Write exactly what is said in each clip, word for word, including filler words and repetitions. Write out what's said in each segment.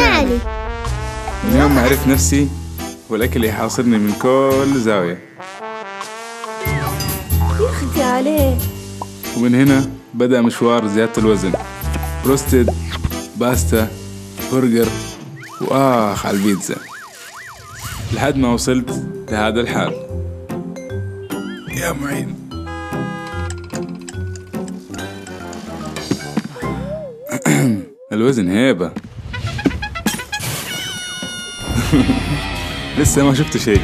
أنا علي. من يوم ما عرفت نفسي والأكل يحاصرني من كل زاوية. يا أختي عليه. ومن هنا بدأ مشوار زيادة الوزن، بروستد، باستا، برجر، وآخ على البيتزا، لحد ما وصلت لهذا الحال. يا معين. الوزن هيبة. لسه ما شفت شيء،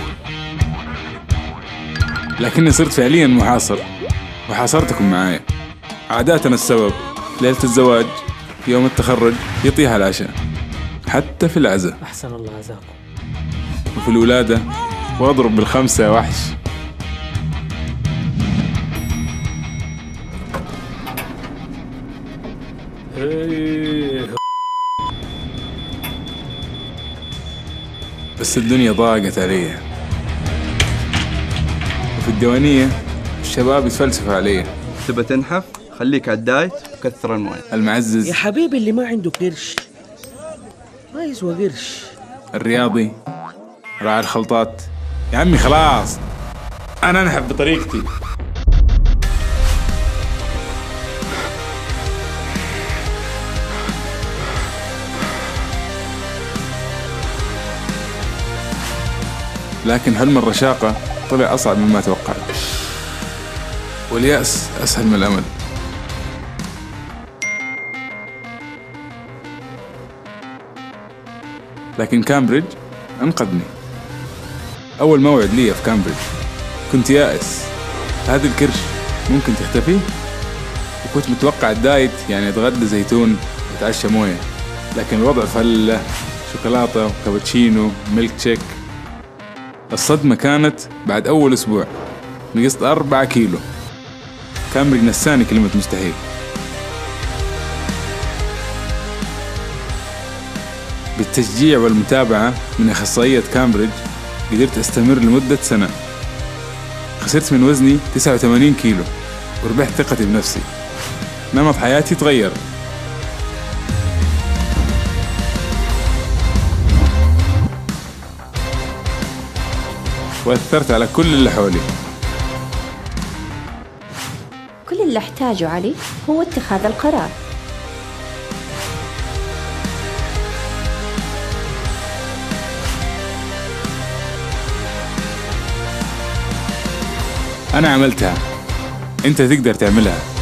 لكني صرت فعليا محاصر، وحاصرتكم معايا. عادة السبب ليلة الزواج، يوم التخرج، يطيح العشاء، حتى في العزاء. أحسن الله عزاكم. وفي الولادة واضرب بالخمسة يا وحش. بس الدنيا ضاقت علي، وفي الديوانية الشباب يتفلسفوا علي. تبى تنحف؟ خليك على الدايت وكثر المويه. المعزز يا حبيبي اللي ما عنده قرش ما يسوى قرش. الرياضي راعي الخلطات. يا عمي خلاص، أنا أنحف بطريقتي. لكن حلم الرشاقة طلع أصعب مما توقعت، واليأس أسهل من الأمل. لكن كامبريدج أنقذني. أول موعد لي في كامبريدج كنت يائس، هذا الكرش ممكن تختفي؟ وكنت متوقع الدايت يعني أتغدى زيتون وأتعشى موية، لكن الوضع فلة، شوكولاتة وكابتشينو ميلك تشيك. الصدمة كانت بعد أول أسبوع، نقصت أربعة كيلو. كامبريدج نساني كلمة مستحيل. بالتشجيع والمتابعة من أخصائية كامبريدج قدرت أستمر لمدة سنة. خسرت من وزني تسعة وثمانين كيلو، وربحت ثقتي بنفسي. نمط حياتي تغير، وأثرت على كل اللي حولي. كل اللي احتاجه علي هو اتخاذ القرار. أنا عملتها، أنت تقدر تعملها.